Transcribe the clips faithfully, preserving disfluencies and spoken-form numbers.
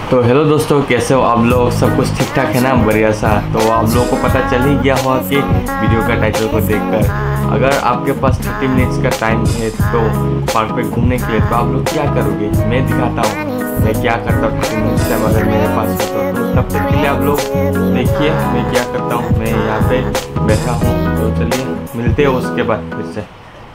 तो हेलो दोस्तों, कैसे हो आप लोग? सब कुछ ठीक ठाक है ना? बढ़िया सा। तो आप लोगों को पता चल ही गया होगा कि वीडियो का टाइटल को देखकर, अगर आपके पास तीस मिनट्स का टाइम है तो पार्क पे घूमने के लिए, तो आप लोग क्या करोगे? मैं दिखाता हूँ मैं क्या करता हूँ तीस मिनट्स टाइम अगर मेरे पास है तो, तो तब तक के लिए आप लोग देखिए मैं क्या करता हूँ। मैं यहाँ पे बैठा हूँ, तो चलिए मिलते हैं उसके बाद फिर से।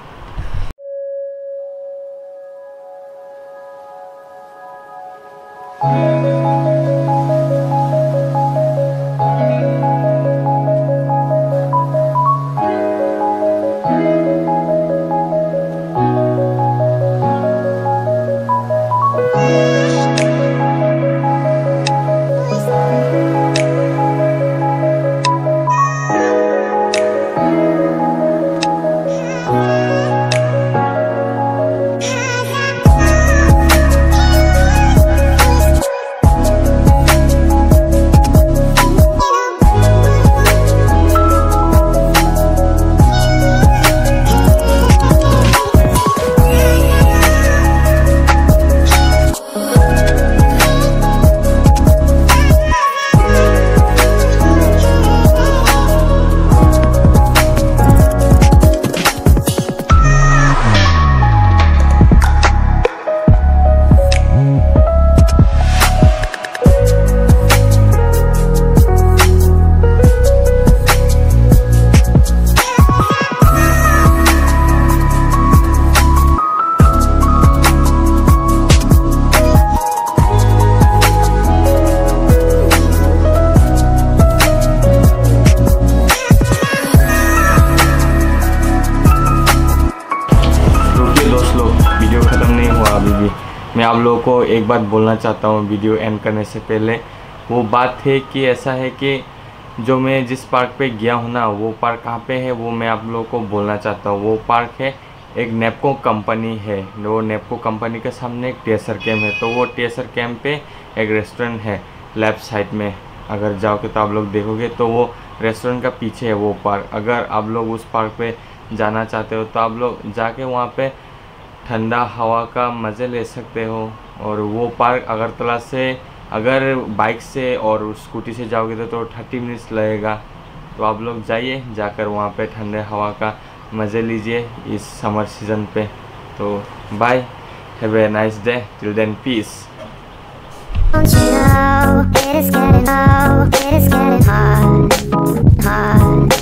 वीडियो ख़त्म नहीं हुआ अभी भी। मैं आप लोगों को एक बात बोलना चाहता हूँ वीडियो एंड करने से पहले। वो बात है कि ऐसा है कि जो मैं जिस पार्क पे गया हूँ ना, वो पार्क कहाँ पे है वो मैं आप लोगों को बोलना चाहता हूँ। वो पार्क है एक नेपको कंपनी है। वो नेपको कंपनी के सामने एक टेसर कैम्प है। तो वो टेसर कैम्प पे एक रेस्टोरेंट है लेफ्ट साइड में। अगर जाओगे तो आप लोग देखोगे तो वो रेस्टोरेंट का पीछे है वो पार्क। अगर आप लोग उस पार्क पे जाना चाहते हो तो आप लोग जाके वहाँ पे ठंडा हवा का मज़े ले सकते हो। और वो पार्क अगरतला से अगर बाइक से और स्कूटी से जाओगे तो, तो तीस मिनट्स लगेगा। तो आप लोग जाइए, जाकर वहाँ पे ठंडे हवा का मज़े लीजिए इस समर सीज़न पे। तो bye, have a nice day, till then peace. Don't you know it is getting low, it is getting hard, hard.